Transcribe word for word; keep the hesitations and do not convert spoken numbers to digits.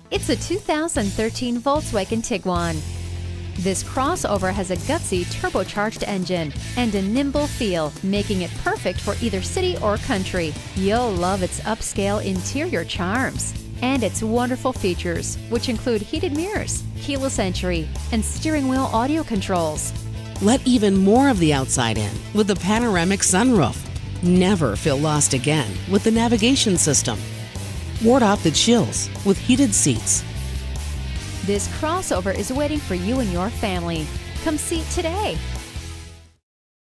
It's a two thousand thirteen Volkswagen Tiguan. This crossover has a gutsy turbocharged engine and a nimble feel, making it perfect for either city or country. You'll love its upscale interior charms and its wonderful features, which include heated mirrors, keyless entry, and steering wheel audio controls. Let even more of the outside in with the panoramic sunroof. Never feel lost again with the navigation system. Ward off the chills with heated seats. This crossover is waiting for you and your family. Come see it today.